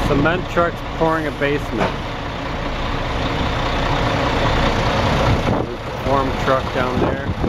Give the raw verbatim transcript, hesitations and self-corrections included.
Cement trucks pouring a basement. There's the form truck down there.